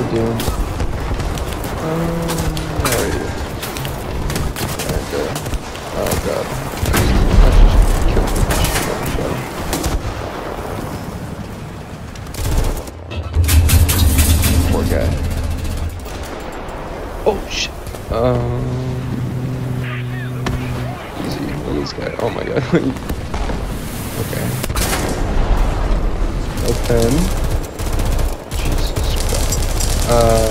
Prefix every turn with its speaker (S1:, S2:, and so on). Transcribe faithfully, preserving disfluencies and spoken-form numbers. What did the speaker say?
S1: doing? Um, where are you? And, uh, oh god. I just killed the machine gun shot. Poor guy. Oh shit. Um, easy. Look at this guy. Oh my god. Okay. No pen. Jesus Christ. Uh.